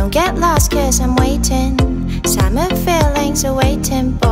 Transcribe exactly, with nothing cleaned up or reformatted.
Don't get lost cause I'm waiting. Summer feelings are waiting.